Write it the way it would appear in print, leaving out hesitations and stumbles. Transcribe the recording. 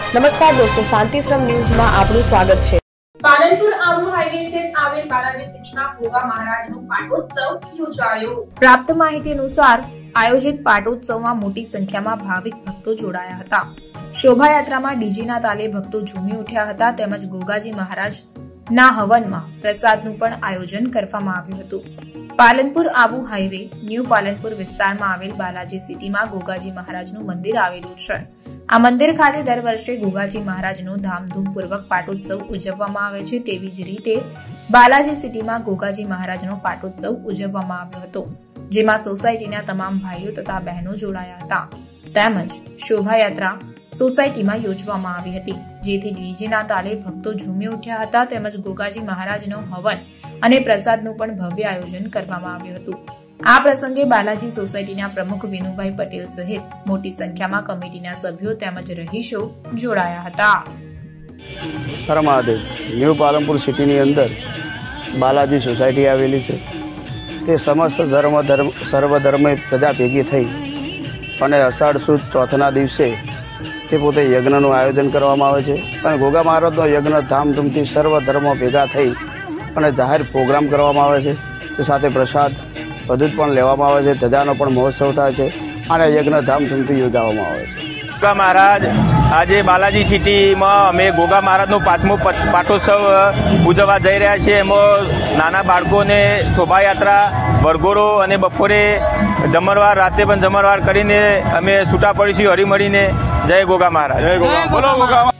નમસ્કાર દોસ્તો, શાંતિશ્રમ ન્યૂઝમાં આપનું સ્વાગત છે। પાલનપુર આબુ હાઈવે સ્થિત આવેલ બાલાજી સિટીમાં ગોગા મહારાજનો પાટોત્સવ યોજાયો। પ્રાપ્ત માહિતી અનુસાર આયોજિત પાટોત્સવમાં મોટી સંખ્યામાં ભાવિક ભક્તો જોડાયા હતા। શોભાયાત્રામાં ડીજીના તાલે ભક્તો ઝૂમી ઉઠ્યા હતા તેમજ ગોગાજી મહારાજના હવનમાં પ્રસાદનું પણ આયોજન કરવામાં આવ્યું હતું। પાલનપુર આબુ હાઈવે ન્યૂ પાલનપુર વિસ્તારમાં આવેલ બાલાજી સિટીમાં ગોગાજી મહારાજનું મંદિર આવેલું છે। આ મંદિર ખાતે દર વર્ષે ગોગાજી મહારાજનો ધામધૂમપૂર્વક પાટોત્સવ ઉજવવામાં આવે છે। તેવી જ રીતે બાલાજી સિટીમાં ગોગાજી મહારાજનો પાટોત્સવ ઉજવવામાં આવ્યો હતો, જેમાં સોસાયટીના તમામ ભાઈઓ તથા બહેનો જોડાયા હતા તેમજ શોભાયાત્રા સોસાયટીમાં યોજવામાં આવી હતી, જેથી ડીજેના તાલે ભક્તો ઝૂમી ઉઠ્યા હતા તેમજ ગોગાજી મહારાજનો હવન અને પ્રસાદનું પણ ભવ્ય આયોજન કરવામાં આવ્યું હતું। આ પ્રસંગે બાલાજી સોસાયટીના પ્રમુખ વિનુભાઈ પટેલ સહિત મોટી સંખ્યામાં કમિટીના સભ્યો તેમજ રહીશો જોડાયા હતા। હર મહાદેવ। ન્યૂ પાલનપુર સિટીની અંદર બાલાજી સોસાયટી આવેલી છે। તે સમસ્ત સર્વધર્મે પ્રજા ભેગી થઈ અને અષાઢ સુદ ચોથના દિવસે તે પોતે યજ્ઞનું આયોજન કરવામાં આવે છે અને ગોગા મહારાજનો યજ્ઞ ધામધૂમથી સર્વ ધર્મો ભેગા થઈ અને જાહેર પ્રોગ્રામ કરવામાં આવે છે। તે સાથે પ્રસાદ બધું જ પણ લેવામાં આવે છે, ધજાનો પણ મહોત્સવ થાય છે અને યજ્ઞ ધામધૂમથી યોજવામાં આવે છે। ગોગા મહારાજ આજે બાલાજી સિટીમાં અમે ગોગા મહારાજનું 5મું પાટોત્સવ ઉજવવા જઈ રહ્યા છીએ। એમાં નાના બાળકોને શોભાયાત્રા, વરઘોડો અને બપોરે જમણવાર, રાતે પણ જમણવાર કરીને અમે છૂટા પડીશું હળીમળીને। જય ગોગા મહારાજ। જય ગોગા। બોલો ગોગા।